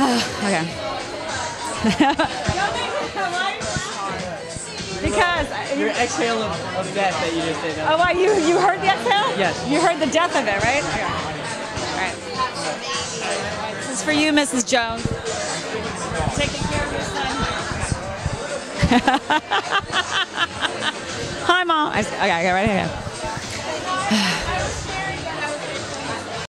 Okay. Because Your exhale of death that you just did. oh, wow, you heard the exhale? Yes. You heard the death of it, right? Okay. All right. This is for you, Mrs. Jones. Taking care of your son. Hi, Mom. Okay, right here.